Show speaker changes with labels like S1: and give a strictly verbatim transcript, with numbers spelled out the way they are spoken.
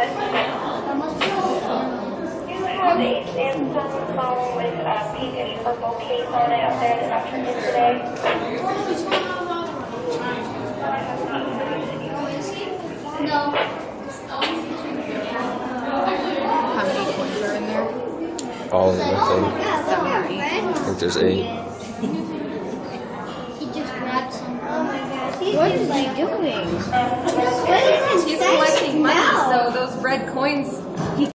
S1: have a Samsung phone with a pinkish purple case on it up there that's not turned in today.
S2: No.
S3: How many coins are in there?
S4: All of them, I think.
S2: Yeah,
S3: Seven or
S2: look,
S3: eight.
S2: red.
S4: I think there's eight.
S2: He just grabbed some. Oh my gosh.
S3: What is he doing?
S2: What is his
S3: He's
S2: best
S3: collecting money,
S2: smell?
S3: so those red coins